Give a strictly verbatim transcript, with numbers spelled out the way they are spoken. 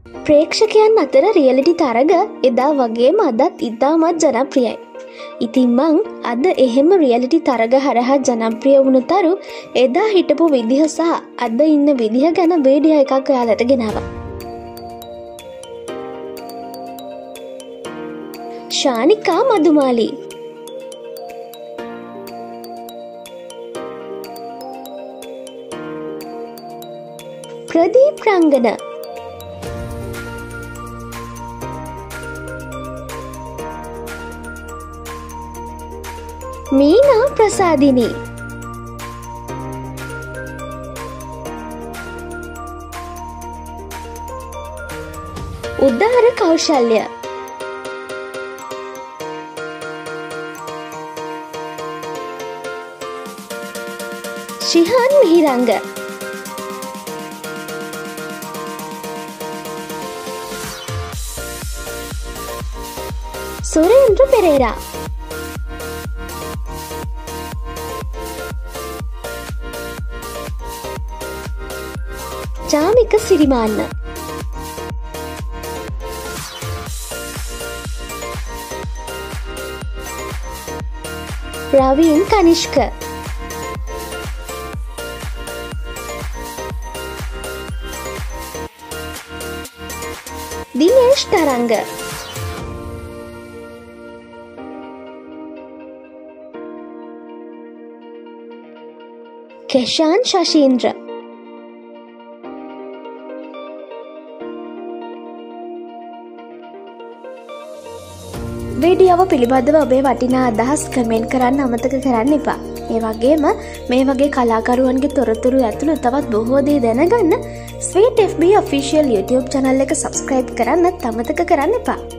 ප්‍රේක්ෂකයන් අතර රියලිටි තරග එදා වගේම අදත් ඉතාමත් ජනප්‍රියයි. ඉතින් මං අද එහෙම රියලිටි තරග හරහා ජනප්‍රිය වුණු තරු එදා හිටපු විදිහ සහ අද ඉන්න විදිහ ගැන වීඩියෝ එකක් ඔයාලට ගෙනාවා. ශානිකා මදුමාලි ප්‍රදීප් රංගන මීනා ප්‍රසාදිනී උදාර කෞශල්‍ය ශිහාන් මිහිරංග සුරේන්ද්‍ර පෙරේරා ජාමික සිරිමාන්න රවීන් කනිෂ්ක දිනේෂ් තරංග කෙෂාන් ශශීන්ද්‍ර වීඩියෝව පිළිබඳව ඔබේ වටිනා අදහස් කමෙන්ට් කරන්න අමතක කරන්න එපා. ඒ වගේම මේ වගේ කලාකරුවන්ගේ තොරතුරු ඇතුළු තවත් බොහෝ දේ දැනගන්න sweet F B official YouTube channel එක subscribe කරන්නත් අමතක කරන්න එපා.